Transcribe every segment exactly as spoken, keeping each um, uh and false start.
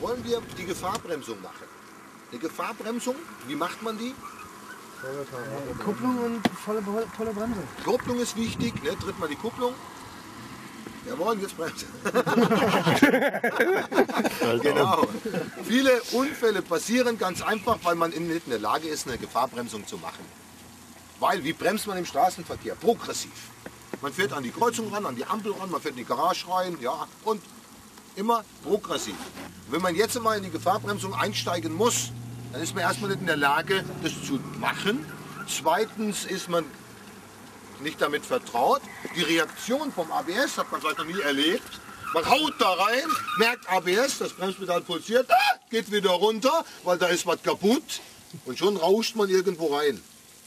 wollen wir die Gefahrbremsung machen. Eine Gefahrbremsung, wie macht man die? Kupplung und volle, volle Bremse. Kupplung ist wichtig, ne? Tritt mal die Kupplung. Jawohl, jetzt bremst. Genau. Viele Unfälle passieren ganz einfach, weil man nicht in der Lage ist, eine Gefahrbremsung zu machen. Weil, wie bremst man im Straßenverkehr? Progressiv. Man fährt an die Kreuzung ran, an die Ampel ran, man fährt in die Garage rein, ja, und immer progressiv. Wenn man jetzt mal in die Gefahrbremsung einsteigen muss, dann ist man erstmal nicht in der Lage, das zu machen. Zweitens ist man nicht damit vertraut. Die Reaktion vom A B S hat man vielleicht noch nie erlebt. Man haut da rein, merkt A B S, das Bremspedal pulsiert, geht wieder runter, weil da ist was kaputt und schon rauscht man irgendwo rein.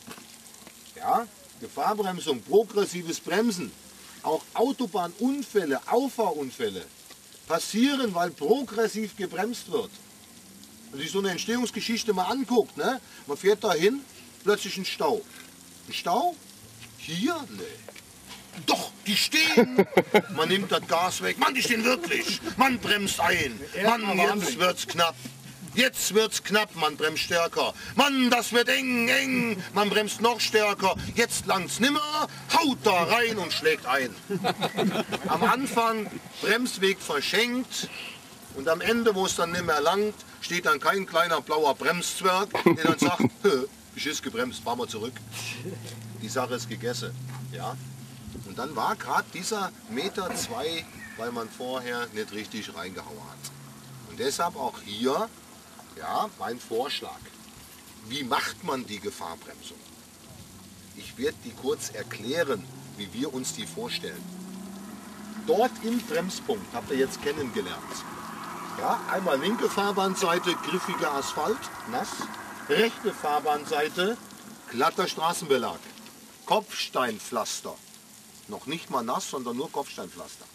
Ja, Gefahrbremsung, progressives Bremsen, auch Autobahnunfälle, Auffahrunfälle passieren, weil progressiv gebremst wird. Wenn man sich so eine Entstehungsgeschichte mal anguckt, ne? Man fährt dahin, plötzlich ein Stau. Ein Stau? Hier? Nee. Doch, die stehen. Man nimmt das Gas weg. Mann, die stehen wirklich. Man bremst ein. Mann, jetzt wird's knapp. Jetzt wird's knapp, man bremst stärker. Mann, das wird eng, eng. Man bremst noch stärker. Jetzt langt's nimmer. Haut da rein und schlägt ein. Am Anfang Bremsweg verschenkt. Und am Ende, wo es dann nicht mehr langt, steht dann kein kleiner blauer Bremszwerg, der dann sagt, Beschiss gebremst, fahren wir zurück. Die Sache ist gegessen. Ja? Und dann war gerade dieser Meter zwei, weil man vorher nicht richtig reingehauen hat. Und deshalb auch hier, ja, mein Vorschlag. Wie macht man die Gefahrbremsung? Ich werde die kurz erklären, wie wir uns die vorstellen. Dort im Bremspunkt habt ihr jetzt kennengelernt. Ja, einmal linke Fahrbahnseite, griffiger Asphalt, nass. Rechte Fahrbahnseite, glatter Straßenbelag. Kopfsteinpflaster. Noch nicht mal nass, sondern nur Kopfsteinpflaster.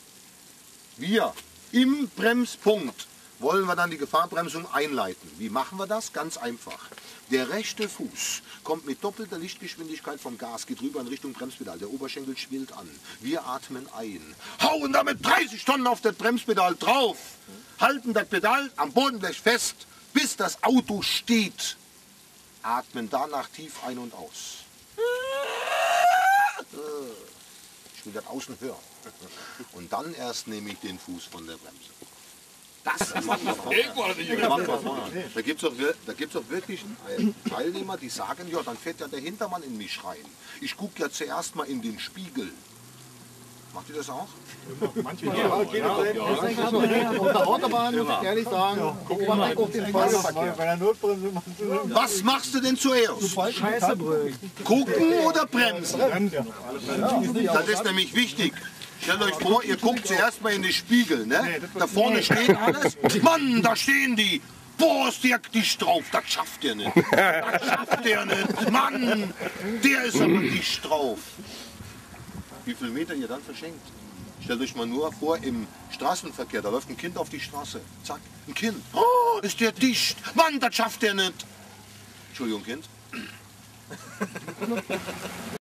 Wir im Bremspunkt wollen wir dann die Gefahrbremsung einleiten. Wie machen wir das? Ganz einfach. Der rechte Fuß kommt mit doppelter Lichtgeschwindigkeit vom Gas, geht rüber in Richtung Bremspedal. Der Oberschenkel schwillt an. Wir atmen ein, hauen damit dreißig Tonnen auf das Bremspedal drauf, halten das Pedal am Bodenblech fest, bis das Auto steht. Atmen danach tief ein und aus. Ich will das außen hören. Und dann erst nehme ich den Fuß von der Bremse. Das machen wir vorher. Da gibt es auch, da gibt's auch wirklich Teilnehmer, die sagen, ja, dann fährt ja der Hintermann in mich rein. Ich gucke ja zuerst mal in den Spiegel. Macht ihr das auch? Manchmal ja. Auf der Autobahn muss ich ehrlich sagen, guck mal auf den Feuerverkehr. Bei der Notbremse machst du was machst du denn zuerst? Gucken oder bremsen? Das ist nämlich wichtig. Stellt euch vor, ihr guckt zuerst mal in den Spiegel, ne? Da vorne steht alles. Mann, da stehen die. Boah, ist der dicht drauf. Das schafft der nicht. Das schafft der nicht. Mann, der ist aber dicht drauf. Wie viele Meter ihr dann verschenkt? Stellt euch mal nur vor, im Straßenverkehr, da läuft ein Kind auf die Straße. Zack, ein Kind. Oh, ist der dicht. Mann, das schafft der nicht. Entschuldigung, Kind.